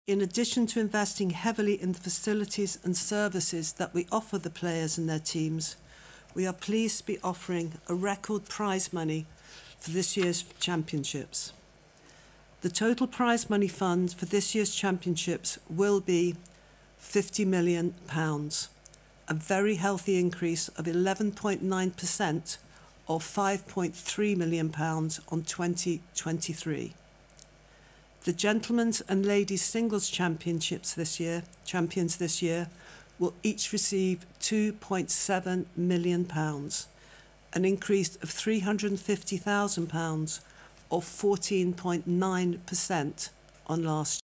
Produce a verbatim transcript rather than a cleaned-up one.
In addition to investing heavily in the facilities and services that we offer the players and their teams, we are pleased to be offering a record prize money for this year's championships. The total prize money fund for this year's championships will be fifty million pounds, a very healthy increase of eleven point nine percent or five point three million pounds on twenty twenty-three. The gentlemen's and ladies' singles championships this year, champions this year, will each receive two point seven million pounds, an increase of three hundred fifty thousand pounds or fourteen point nine percent on last year.